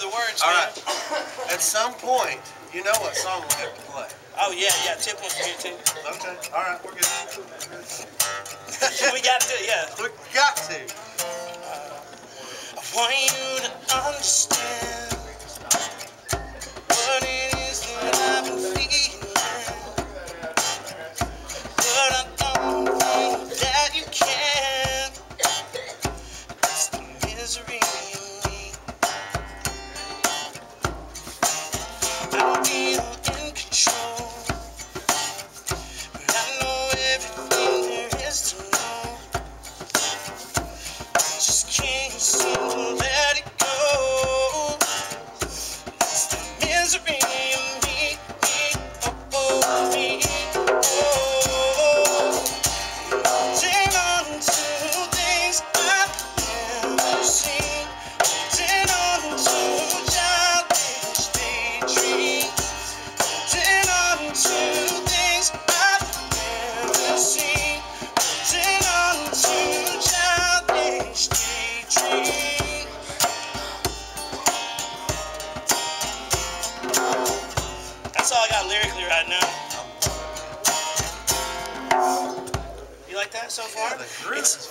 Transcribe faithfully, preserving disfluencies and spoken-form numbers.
the words. All man. right. At some point, you know what song we have to play. Oh yeah, yeah. Tip wants to hear it too. Okay. All right, we're good. We got to, yeah. We got to. I want you to understand what it is that I've been feeling, but I don't think that you can. It's the misery in me. I feel in control, but I know everything there is to know. Just can't seem to let it go. It's the misery in me. Oh, oh, me. Oh, holding on to things I've never seen. Holding on to childish daydreams. Holding on to things I've never seen. Holding on to childish daydreams. That's all I got lyrically right now. You like that so far? Yeah, the groove It's, is